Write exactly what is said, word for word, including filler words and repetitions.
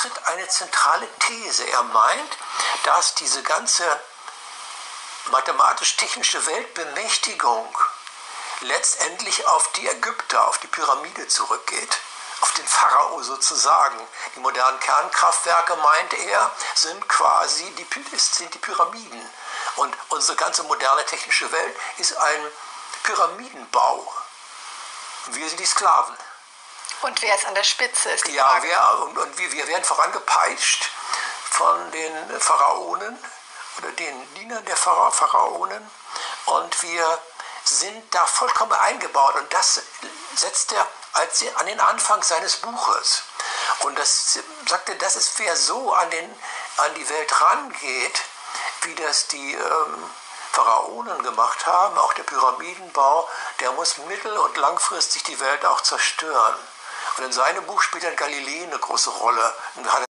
vertritt eine zentrale These. Er meint, dass diese ganze mathematisch-technische Weltbemächtigung letztendlich auf die Ägypter, auf die Pyramide zurückgeht, auf den Pharao sozusagen. Die modernen Kernkraftwerke, meint er, sind quasi die, sind die Pyramiden. Und unsere ganze moderne technische Welt ist ein Pyramidenbau. Wir sind die Sklaven. Und wer ist an der Spitze? Ist die ja, Frage. wer, und, und wir, wir werden vorangepeitscht von den Pharaonen oder den Dienern der Phara Pharaonen. Und wir sind da vollkommen eingebaut. Und das setzt er als an den Anfang seines Buches. Und das sagt er, dass es wer so an, den, an die Welt rangeht, wie das die ähm, Pharaonen gemacht haben, auch der Pyramidenbau, der muss mittel- und langfristig die Welt auch zerstören. Und in seinem Buch spielt dann Galilei eine große Rolle. Und hat